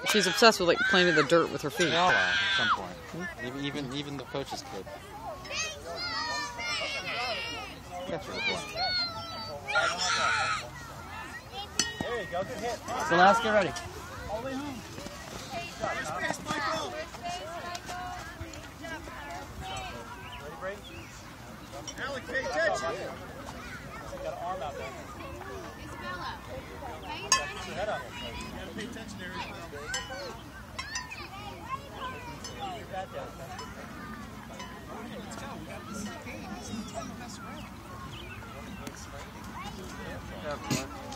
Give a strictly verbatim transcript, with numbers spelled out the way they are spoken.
She's obsessed with like playing in the dirt with her feet. They all are at some point. Hmm? Even, even even the coach's kid. Catch her with one. There you go, good hit. So last, get ready. All the way home. Space, Michael. Ready, Brady? Alec, pay attention. He's got an arm out there. Put your head on it. You gotta pay attention there. Your bat down. Let's go. We got this is a game. This is the time to mess around.